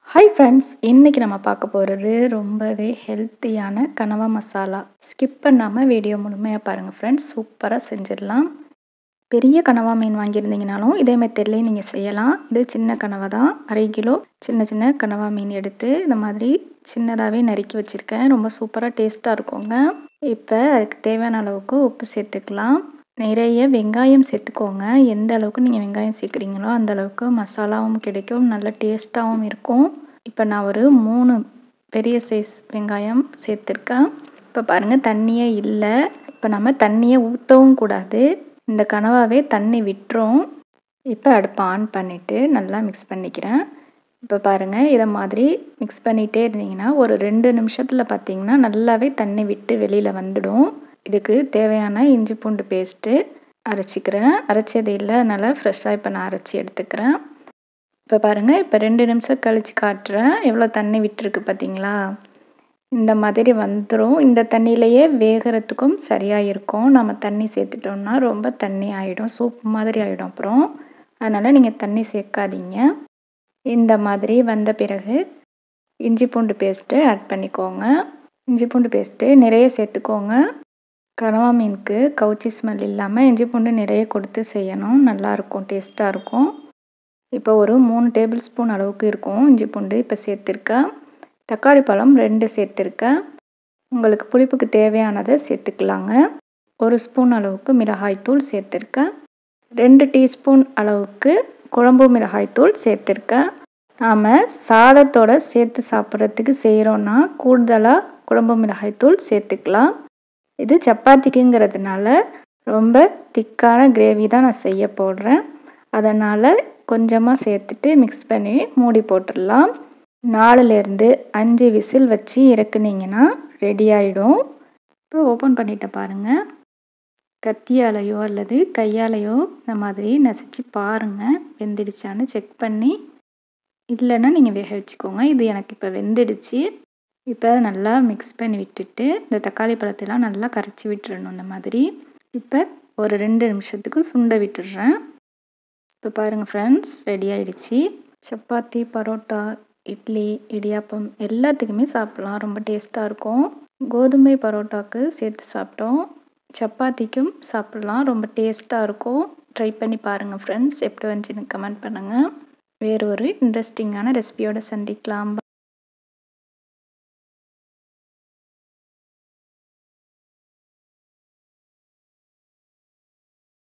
Hi friends, இன்னைக்கு நம்ம பார்க்க போகிறது ரொம்பவே ஹெல்த்தியான கனவா மசாலா. ஸ்கிப் பண்ணாமல் வீடியோ முழுமையாக பாருங்கள் ஃப்ரெண்ட்ஸ். சூப்பராக செஞ்சிடலாம். பெரிய கனவா மீன் வாங்கியிருந்தீங்கனாலும் இதே மெத்தட்லேயே நீங்கள் செய்யலாம். இது சின்ன கனவா தான், 1/2 கிலோ சின்ன சின்ன கனவா மீன் எடுத்து இந்த மாதிரி சின்னதாகவே நறுக்கி வச்சுருக்கேன். ரொம்ப சூப்பராக டேஸ்ட்டாக இருக்குங்க. இப்போ அதுக்கு தேவையான அளவுக்கு உப்பு சேர்த்துக்கலாம். நிறைய வெங்காயம் சேர்த்துக்கோங்க. எந்த அளவுக்கு நீங்கள் வெங்காயம் சேர்க்குறீங்களோ அந்த அளவுக்கு மசாலாவும் கிடைக்கும், நல்ல டேஸ்ட்டாகவும் இருக்கும். இப்போ நான் ஒரு 3 பெரிய சைஸ் வெங்காயம் சேர்த்துருக்கேன். இப்போ பாருங்கள், தண்ணியே இல்லை. இப்போ நம்ம தண்ணியை ஊற்றவும் கூடாது, இந்த கனவாவே தண்ணி விட்டுரும். இப்போ அடுப்பை ஆன் பண்ணிவிட்டு நல்லா மிக்ஸ் பண்ணிக்கிறேன். இப்போ பாருங்கள், இதை மாதிரி மிக்ஸ் பண்ணிகிட்டே இருந்தீங்கன்னா ஒரு 2 நிமிஷத்தில் பார்த்தீங்கன்னா நல்லாவே தண்ணி விட்டு வெளியில் வந்துடும். இதுக்கு தேவையான இஞ்சி பூண்டு பேஸ்ட்டு அரைச்சிக்கிறேன். அரைச்சது இல்லை, அதனால் ஃப்ரெஷ்ஷாக இப்போ நான் அரைச்சி எடுத்துக்கிறேன். இப்போ பாருங்கள், இப்போ 2 நிமிஷம் கழித்து காட்டுறேன். எவ்வளோ தண்ணி விட்டுருக்கு பார்த்தீங்களா? இந்த மாதிரி வந்துடும். இந்த தண்ணியிலையே வேகிறதுக்கும் சரியாக இருக்கும். நம்ம தண்ணி சேர்த்துட்டோம்னா ரொம்ப தண்ணி ஆகிடும், சூப் மாதிரி ஆகிடும் அப்புறம். அதனால் நீங்கள் தண்ணி சேர்க்காதீங்க. இந்த மாதிரி வந்த பிறகு இஞ்சி பூண்டு பேஸ்ட்டு ஆட் பண்ணிக்கோங்க. இஞ்சி பூண்டு பேஸ்ட்டு நிறைய சேர்த்துக்கோங்க. கனவா மீனுக்கு கவுச்சி ஸ்மெல் இல்லாமல் இஞ்சி பூண்டு நிறைய கொடுத்து செய்யணும், நல்லாயிருக்கும், டேஸ்ட்டாக இருக்கும். இப்போ ஒரு 3 டேபிள் ஸ்பூன் அளவுக்கு இருக்கும் இஞ்சி பூண்டு இப்போ சேர்த்துருக்கேன். தக்காளி பழம் 2 சேர்த்துருக்கேன். உங்களுக்கு புளிப்புக்கு தேவையானதை சேர்த்துக்கலாங்க. 1 ஸ்பூன் அளவுக்கு மிளகாய்த்தூள் சேர்த்துருக்கேன். 2 டீஸ்பூன் அளவுக்கு குழம்பு மிளகாய்த்தூள் சேர்த்துருக்கேன். நாம் சாதத்தோடு சேர்த்து சாப்பிட்றதுக்கு செய்கிறோன்னா கூடுதலாக குழம்பு மிளகாய்த்தூள் சேர்த்துக்கலாம். இது சப்பாத்திக்குங்கிறதுனால ரொம்ப திக்கான கிரேவி தான் நான் செய்ய போடுறேன். அதனால் கொஞ்சமாக சேர்த்துட்டு மிக்ஸ் பண்ணி மூடி போட்டுடலாம். 4லேருந்து 5 விசில் வச்சு இறக்குனீங்கன்னா ரெடி ஆகிடும். இப்போ ஓப்பன் பண்ணிட்டு பாருங்கள். கத்தியாலையோ அல்லது கையாலையோ இந்த மாதிரி நசிச்சு பாருங்கள், வெந்துடுச்சான்னு செக் பண்ணி. இல்லைன்னா நீங்கள் வேக வச்சுக்கோங்க. இது எனக்கு இப்போ வெந்துடுச்சு. இப்போ நல்லா மிக்ஸ் பண்ணி விட்டுட்டு இந்த தக்காளி பழத்தெல்லாம் நல்லா கரைச்சி விட்டுறணும் இந்த மாதிரி. இப்போ ஒரு 2 நிமிஷத்துக்கு சுண்ட விட்டுடுறேன். இப்போ பாருங்கள் ஃப்ரெண்ட்ஸ், ரெடி ஆகிடுச்சு. சப்பாத்தி, பரோட்டா, இட்லி, இடியாப்பம் எல்லாத்துக்குமே சாப்பிட்லாம், ரொம்ப டேஸ்ட்டாக இருக்கும். கோதுமை பரோட்டாவுக்கு சேர்த்து சாப்பிட்டோம், சப்பாத்திக்கும் சாப்பிட்லாம், ரொம்ப டேஸ்ட்டாக இருக்கும். ட்ரை பண்ணி பாருங்கள் ஃப்ரெண்ட்ஸ், எப்படி வந்துச்சுன்னு கமெண்ட் பண்ணுங்கள். வேறு ஒரு இன்ட்ரெஸ்டிங்கான ரெசிபியோடு சந்திக்கலாம்.